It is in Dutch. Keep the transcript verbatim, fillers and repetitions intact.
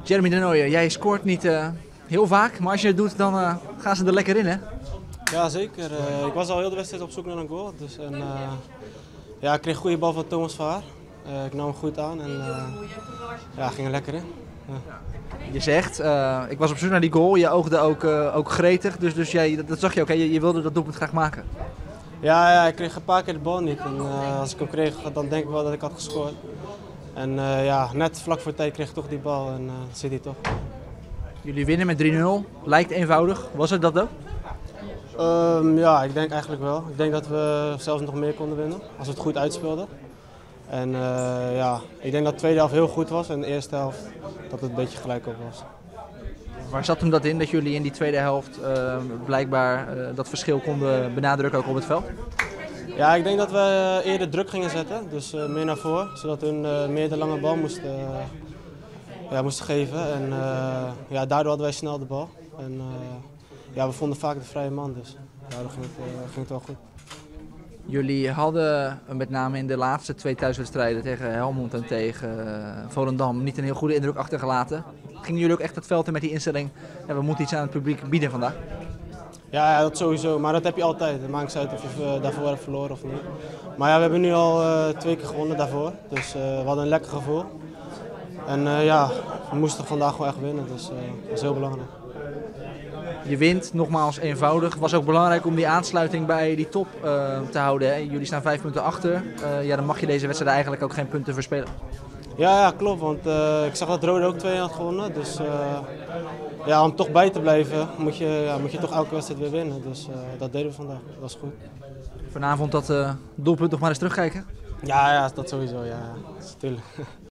Jeremy de Nooijer, jij scoort niet uh, heel vaak, maar als je het doet, dan uh, gaan ze er lekker in, hè? Ja, zeker. Uh, ik was al heel de wedstrijd op zoek naar een goal. Dus, en, uh, ja, ik kreeg een goede bal van Thomas Verhaar. Uh, ik nam hem goed aan en uh, ja, ging er lekker in. Ja. Je zegt, uh, ik was op zoek naar die goal, je oogde ook, uh, ook gretig, dus, dus jij, dat, dat zag je ook, hè? Je, je wilde dat doelpunt graag maken. Ja, ja, ik kreeg een paar keer de bal niet en uh, als ik hem kreeg, dan denk ik wel dat ik had gescoord. En uh, ja, net vlak voor tijd kreeg ik toch die bal en uh, dat zit hij toch. Jullie winnen met drie nul, lijkt eenvoudig, was het dat ook? Um, ja, ik denk eigenlijk wel. Ik denk dat we zelfs nog meer konden winnen als we het goed uitspeelden. En uh, ja, ik denk dat de tweede helft heel goed was en de eerste helft dat het een beetje gelijk op was. Waar zat hem dat in, dat jullie in die tweede helft uh, blijkbaar uh, dat verschil konden benadrukken ook op het veld? Ja, ik denk dat we eerder druk gingen zetten, dus uh, meer naar voren, zodat hun uh, meer de lange bal moesten, uh, ja, moesten geven. En uh, ja, daardoor hadden wij snel de bal. En, uh, ja, we vonden vaak de vrije man, dus daardoor ging het, uh, ging het wel goed. Jullie hadden met name in de laatste twee thuiswedstrijden tegen Helmond en tegen Volendam niet een heel goede indruk achtergelaten. Gingen jullie ook echt het veld in met die instelling, ja, we moeten iets aan het publiek bieden vandaag? Ja, ja, dat sowieso, maar dat heb je altijd. Het maakt niet uit of je uh, daarvoor hebt verloren of niet. Maar ja, we hebben nu al uh, twee keer gewonnen daarvoor, dus uh, we hadden een lekker gevoel. En uh, ja, we moesten vandaag gewoon echt winnen, dus uh, dat is heel belangrijk. Je wint, nogmaals eenvoudig. Het was ook belangrijk om die aansluiting bij die top uh, te houden, hè? Jullie staan vijf punten achter. Uh, ja, dan mag je deze wedstrijd eigenlijk ook geen punten verspelen. Ja, ja klopt, want uh, ik zag dat Rode ook twee nul had gewonnen. Dus uh, ja, om toch bij te blijven moet je, ja, moet je toch elke wedstrijd weer winnen. Dus uh, dat deden we vandaag, dat is goed. Vanavond dat uh, doelpunt nog maar eens terugkijken? Ja, ja dat sowieso, ja, ja. Natuurlijk.